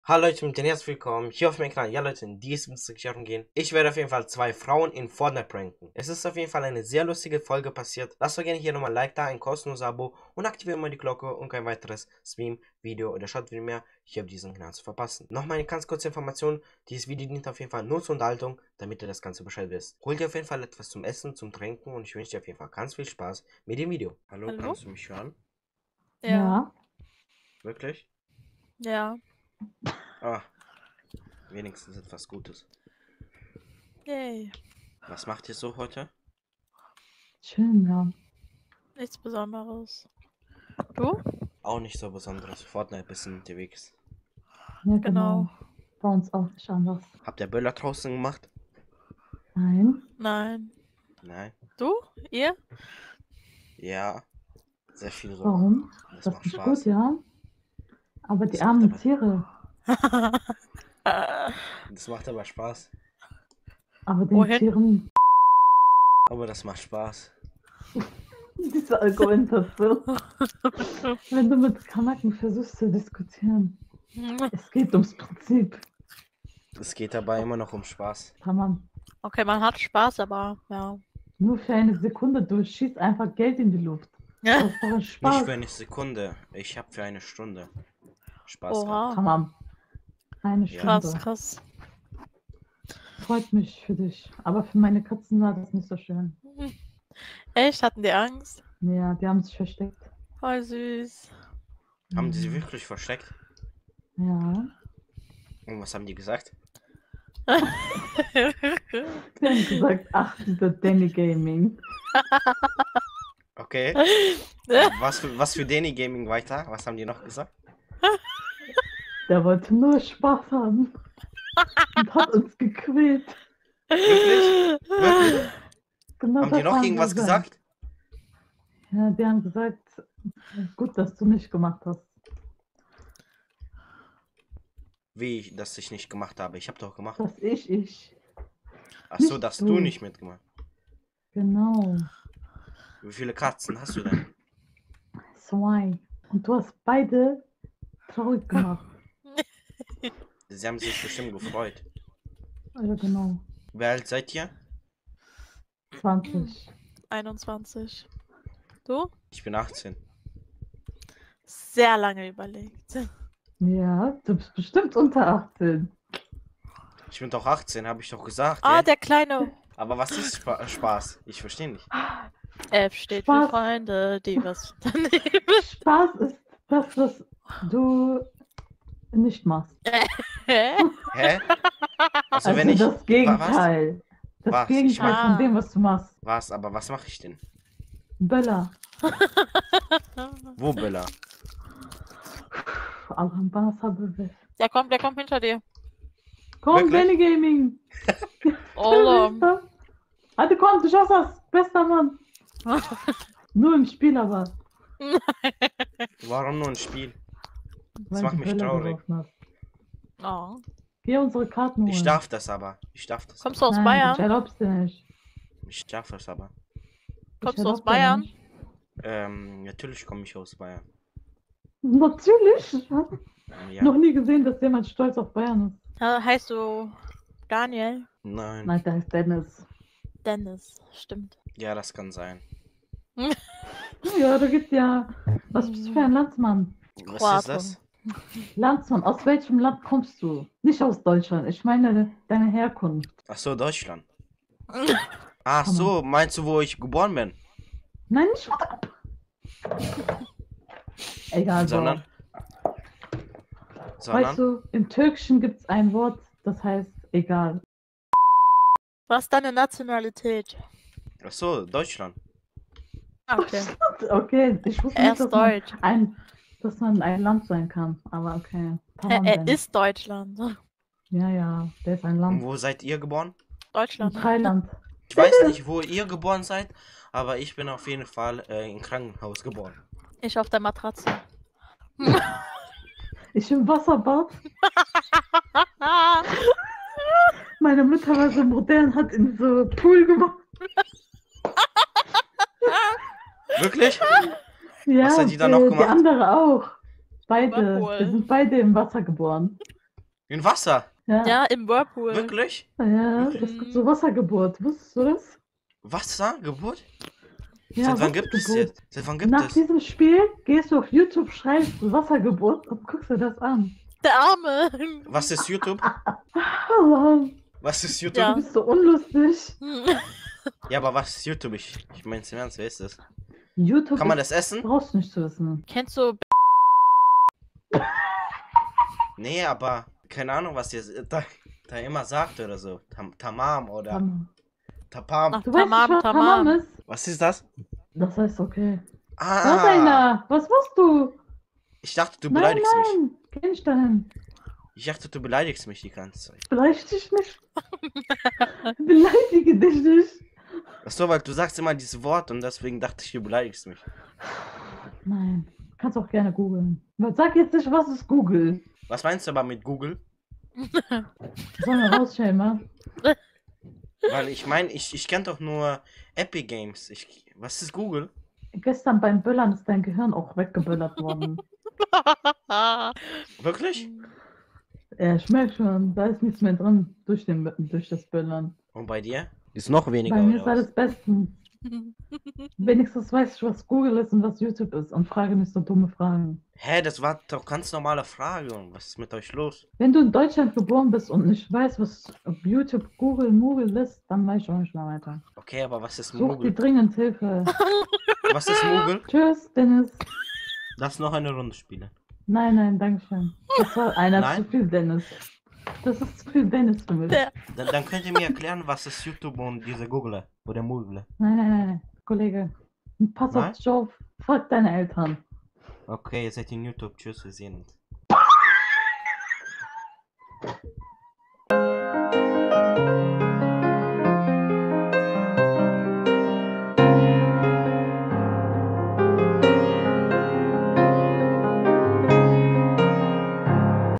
Hallo Leute und herzlich willkommen hier auf meinem Kanal. Ja Leute, in diesem Diskussion gehen. Ich werde auf jeden Fall zwei Frauen in Fortnite pranken. Es ist auf jeden Fall eine sehr lustige Folge passiert. Lasst doch gerne hier nochmal ein Like da, ein kostenloses Abo und aktiviert mal die Glocke, um kein weiteres Stream, Video oder Short-Video mehr hier auf diesem Kanal zu verpassen. Nochmal eine ganz kurze Information. Dieses Video dient auf jeden Fall nur zur Unterhaltung, damit ihr das Ganze Bescheid wisst. Holt dir auf jeden Fall etwas zum Essen, zum Trinken und ich wünsche dir auf jeden Fall ganz viel Spaß mit dem Video. Hallo, Hallo? kannst du mich hören? Ja, Wirklich? ja. Ah, wenigstens etwas Gutes. Yay. Was macht ihr so heute? Schön, ja. Nichts Besonderes. Du? Auch nicht so besonderes. Fortnite bisschen unterwegs. Ja, Genau. Bei uns auch nicht anders. Habt ihr Böller draußen gemacht? Nein. Nein. Nein. Du? Ihr? Ja. Sehr viel so. Warum? Das Das macht ist Spaß. gut, ja. Aber die Das macht armen aber- Tiere. Das macht aber Spaß. Aber den Wohin? Tieren. Aber das macht Spaß. Diese Argumentation. Wenn du mit Kanaken versuchst zu diskutieren. Es geht ums Prinzip. Es geht dabei immer noch um Spaß. Tamam. Okay, man hat Spaß, aber ja. Nur für eine Sekunde, du schießt einfach Geld in die Luft. Das ist doch ein Nicht Spaß. für eine Sekunde. Ich habe für eine Stunde Spaß gehabt. Oha. Tamam. Eine Ja. Stunde. Krass, krass. Freut mich für dich. Aber für meine Katzen war das nicht so schön. Echt? Hatten die Angst? Ja, die haben sich versteckt. Voll süß. Haben die sie wirklich versteckt? Ja. Und was haben die gesagt? Die haben gesagt, ach, dieser Danny Gaming. Okay. Was für Danny Gaming weiter? Was haben die noch gesagt? Der wollte nur Spaß haben. Und hat uns gequält. Wirklich? Wirklich? Genau Haben die das noch irgendwas gesagt? Ja, die haben gesagt, gut, dass du nicht gemacht hast. Wie ich das ich nicht gemacht habe. Ich habe doch gemacht. Dass ich. Ach so, nicht dass du. du nicht mitgemacht. Genau. Wie viele Katzen hast du denn? Zwei. Und du hast beide traurig gemacht. Sie haben sich bestimmt gefreut. Ja, genau. Wie alt seid ihr? 20. 21. Du? Ich bin 18. Sehr lange überlegt. Ja, du bist bestimmt unter 18. Ich bin doch 18, habe ich doch gesagt. Ah, ey. der kleine Aber was ist Spaß? Ich verstehe nicht. F steht Spaß. für Freunde, die was daneben. Spaß ist das, was du nicht machst. Hä? Hä? Also, Also wenn ich. das Gegenteil. Das Was? Gegenteil Ah. von dem, was du machst. Was? Aber was mache ich denn? Böller. Wo Böller? Allah'ım bana sabır ver. Der kommt hinter dir. Komm, Wirklich? Danny Gaming. Oğlum. Hadi komm, du schaffst das. Bester Mann. Nur im Spiel aber. Warum nur ein Spiel? Weil macht du mich Böller traurig. geworfen hast. Oh. Geh unsere Karten holen. Ich darf das aber. Ich darf das. Kommst du aus Nein, Bayern? ich erlaub's dir nicht. Ich darf das aber. Kommst Ich du aus erlaub dir Bayern? nicht. Natürlich komme ich aus Bayern. Natürlich. Ja. Noch nie gesehen, dass jemand stolz auf Bayern ist. Heißt du Daniel? Nein. Nein, der heißt Dennis. Dennis, stimmt. Ja, das kann sein. Ja, da gibt's ja. Was bist du für ein Landsmann? Was ist Kroaten. das? Landsmann, aus welchem Land kommst du? Nicht aus Deutschland. Ich meine deine Herkunft. Ach so, Deutschland. Ach so, meinst du, wo ich geboren bin? Nein, nicht. Egal, so. Sondern? Weißt du, im Türkischen gibt es ein Wort, das heißt egal. Was ist deine Nationalität? Ach so, Deutschland. Ah, okay. Okay, ich wusste Er nicht, ist deutsch. dass man ein Land sein kann. Aber okay. Tamam Er dann. ist Deutschland. Ja, ja, der ist ein Und Land. wo seid ihr geboren? In Deutschland. Thailand. Ich weiß nicht, wo ihr geboren seid, aber ich bin auf jeden Fall im Krankenhaus geboren. Ich auf der Matratze. Ich im Wasserbad. Meine Mutter war so modern, hat in so Pool gemacht. Wirklich? Ja, Was hat die da noch die gemacht? andere auch. Beide. War cool. Wir sind beide im Wasser geboren. In Wasser. Ja, im Whirlpool. Wirklich? Ja, es gibt so Wassergeburt. Wusstest du das? Wassergeburt? Ja, Seit wann gibt es Wassergeburt. jetzt? Seit wann gibt Nach es? diesem Spiel gehst du auf YouTube, schreibst Wassergeburt und guckst dir das an. Der Arme. Was ist YouTube? Oh, Was ist YouTube? du Ja. bist so unlustig. Ja, aber was ist YouTube? Ich meine, im Ernst, wer ist das? YouTube Kann man ist, das essen? brauchst du nicht zu wissen. Kennst du Nee, aber keine Ahnung, was ihr da immer sagt oder so. Tamam oder Tamam. Tapam. Ach, Du weißt nicht, was Tamam ist? Was ist das? Das heißt okay. Ah, Was, einer? Was machst du? ich dachte, du Nein, beleidigst mich. nein. Kenn ich dahin. Ich dachte, du beleidigst mich die ganze Zeit. Beleidige dich nicht. Beleidige dich nicht. Achso, weil du sagst immer dieses Wort und deswegen dachte ich, du beleidigst mich. Nein. Kannst auch gerne googeln. Sag jetzt nicht, was ist Google. Was meinst du aber mit Google? Sollen wir rausstellen, mal? Weil ich meine, ich kenne doch nur Epic Games. Was ist Google? Gestern beim Böllern ist dein Gehirn auch weggeböllert worden. Wirklich? Ja, ich merke schon, da ist nichts mehr drin durch das Böllern. Und bei dir? Ist noch weniger, Bei mir oder ist was? alles bestens. Wenigstens weiß ich, was Google ist und was YouTube ist und frage nicht so dumme Fragen. Hä, das war doch ganz normale Frage. Und was ist mit euch los? Wenn du in Deutschland geboren bist und nicht weißt, was YouTube, Google, Moogle ist, dann weiß ich auch nicht mehr weiter. Okay, aber was ist Such dir Moogle? dringend Hilfe. Was ist Moogle? Tschüss, Dennis. Lass noch eine Runde spielen. Nein, danke schön. Das war einer Nein? zu viel, Dennis. Das ist zu viel Dennis für mich. Der- Dann könnt ihr mir erklären, was ist YouTube und diese Google oder Moogle. Nein, Kollege. Pass Nein? auf dich auf. Frag deine Eltern. Okay, ihr seid in YouTube. Tschüss, wir sehen uns.